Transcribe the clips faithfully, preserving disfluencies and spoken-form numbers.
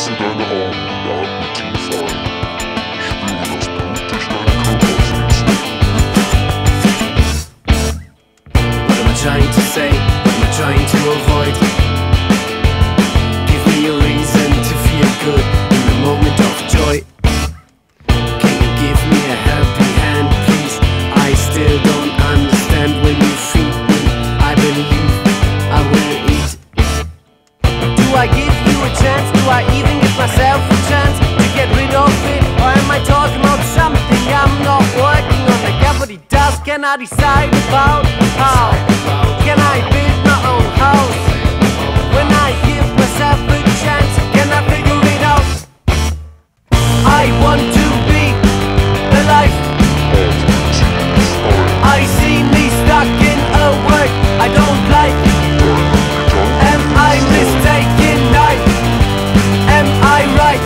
Schließe deine Augen und atme tief ein. Spüre das Blut durch deinen Körper fließen. What am I trying to say? What am I trying to avoid? Give me a reason to feel good in the moment of joy. Can you give me a helping hand, please? I still don't understand when you feed me. I believe I will eat. Do I give you a chance? Do I even give myself a chance to get rid of it? Or am I talking about something I'm not working on? Like everybody does, can I decide about how? Can I build my own house? When I give myself a chance, can I figure it out? I want to be alive. I see me stuck in a work I don't like. Am I mistaken? I, am I right?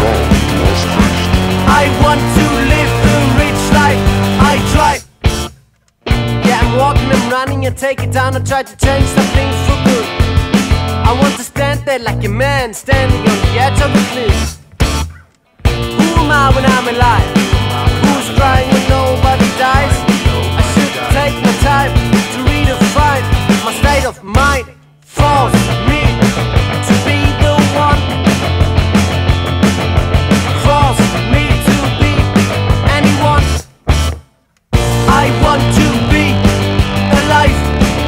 I want to live a rich life. I try. Yeah, I'm walking, I'm running, I take it down, I try to change something for good. I want to stand there like a man standing on the edge of the cliff. Who am I when I'm alive? Who's crying when nobody dies? I should take my time to redefine my state of mind. Force me to be the one. Force me to be anyone. I want to be alive.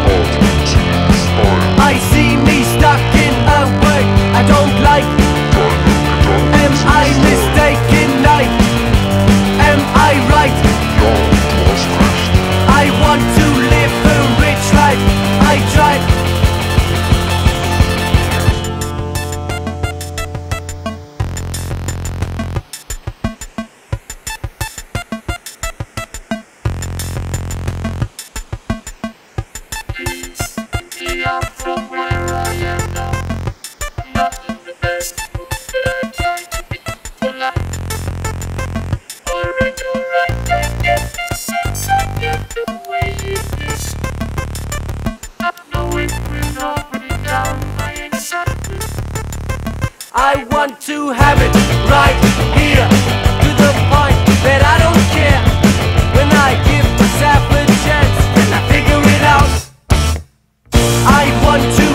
I see me stuck in a work I don't like. Am I mistaken? I, am I right? I want to live a rich life. I try. I want to have it right here, to the point that I don't care. When I give myself a chance, then I figure it out. I want to